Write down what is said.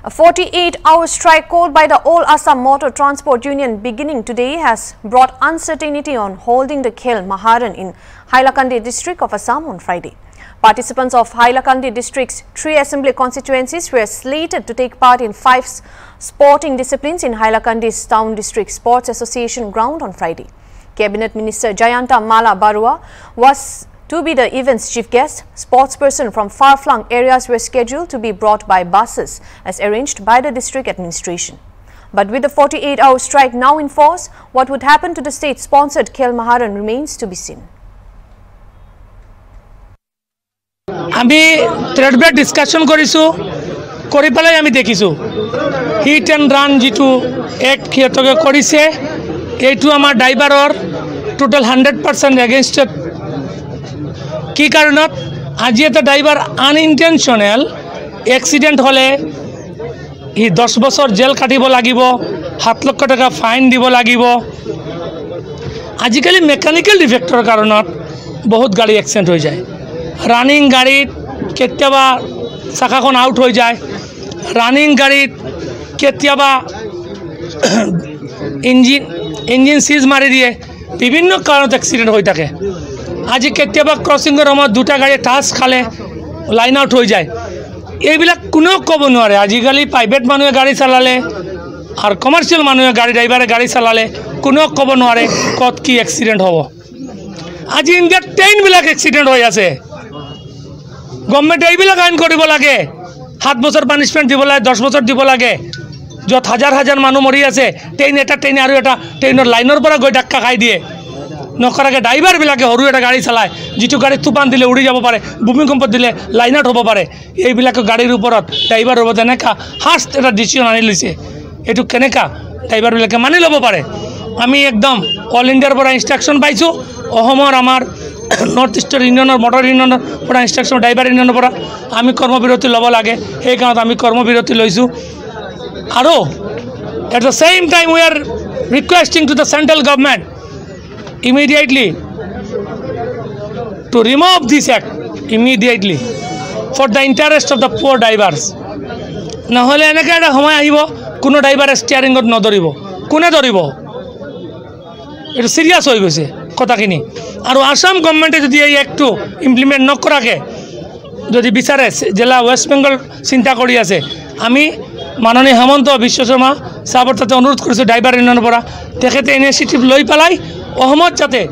A 48-hour strike called by the All Assam Motor Transport Union beginning today has brought uncertainty on holding the Khel Maharan in Hailakandi district of Assam on Friday. Participants of Hailakandi district's 3 assembly constituencies were slated to take part in 5 sporting disciplines in Hailakandi's Town District Sports Association ground on Friday. Cabinet Minister Jayanta Mala Barua was to be the event's chief guest. Sportspersons from far-flung areas were scheduled to be brought by buses as arranged by the district administration. But with the 48-hour strike now in force, what would happen to the state-sponsored Khel Maharan remains to be seen. আমি থ্রেডবেট discussion কৰিছো কৰি পেলাই আমি দেখিছো hit and run যেটো এক ক্ষেত্ৰকে কৰিছে এইটো আমাৰ ড্ৰাইভাৰৰ টোটাল 100% এগেইনষ্ট কি কাৰণত আজি এটা ড্ৰাইভাৰ আনইনটেনশনাল এক্সিডেন্ট হলে ই 10 বছৰ জেল কাটিব লাগিব 7 লাখ টকা ফাইন দিব লাগিব আজিকালি মেকানিক্যাল ডিফেক্টৰ কাৰণত বহুত গাড়ী এক্সিডেন্ট হৈ যায় রানিং গাড়ীত কেতিয়াবা চাকাখন আউট হৈ যায় রানিং গাড়ীত কেতিয়াবা ইঞ্জিন সিজ মাৰি দিয়ে বিভিন্ন কাৰণত এক্সিডেন্ট হৈ থাকে আজি কেতিয়াবা ক্রসিংৰ সময়ত দুটা গাড়ী টাচ খালে লাইন আউট হৈ যায় এইবিলাক কোনো ক'ব নোৱাৰে আজিকালি প্ৰাইভেট মানুহে গাড়ী চলালে আৰু কমাৰ্চিয়েল মানুহে ড্ৰাইভাৰে গাড়ী চলালে কোনো ক'ব নোৱাৰে কত কি এক্সিডেন্ট হ'ব আজি ইণ্ডিয়াত 10 বিলাক এক্সিডেন্ট হৈ আছে গভৰ্নমেণ্ট এইবিলাক আইন কৰিব লাগে 7 বছৰ পানিশমেন্ট দিব লাগে 10 বছৰ দিব লাগে যত হাজাৰ মানুহ মৰি আছে ট্ৰেইন আৰু এটা ট্ৰেইনৰ লাইনৰ পৰা গৈ ধাক্কা খাই দিয়ে নকৰাকে ড্ৰাইভাৰ বিলাকে হৰু এটা গাড়ী চলায় যেটো গাড়ী তুফান দিলে উৰি যাব পাৰে ভূমিকম্প দিলে লাইন আউট হ'ব পাৰে এইবিলাক গাড়ীৰ ওপৰত ড্ৰাইভাৰ হ'ব তেনেকা হাষ্ট এটা ডিসিশন আনি লৈছে এটো কেনেকা ড্ৰাইভাৰ বিলাকে মানি ল'ব পাৰে আমি একদম অল ইণ্ডিয়াৰ পৰা ইনষ্ট্ৰাকশন পাইছো অহমৰ আমাৰ নৰ্থ ইষ্টৰ ইউনিয়নৰ মটৰ ইউনিয়নৰ পৰা ইনষ্ট্ৰাকশন ড্ৰাইভাৰ ইউনিয়নৰ পৰা আমি কৰ্মবিৰতি ল'ব লাগে এই কাৰণত আমি কৰ্মবিৰতি লৈছো আৰু at the same time we are requesting to the central government immediately to remove this act immediately for the interest of the poor drivers নহলে এনেকা এটা সময় আহিব কোনো ড্ৰাইভাৰে স্টিয়াৰিংত নধৰিব কোনে ধৰিব এটা সিরিয়াস হৈ গৈছে কথাখিনি আৰু আসাম গভৰ্নমেণ্টে যদি এই একটো ইমপ্লিমেন্ট নকৰাকে যদি বিচাৰে জেলা ওয়েস্ট বেঙ্গল চিন্তা কৰি আছে আমি মাননীয় হেমন্ত বিশ্ব শৰ্মা সাহেবৰ তাতে অনুৰোধ কৰিছো ড্ৰাইভাৰ ইউনিয়নৰ পৰা তেখেতে ইনিচিয়েটিভ লৈ পেলাই অহমত যাতে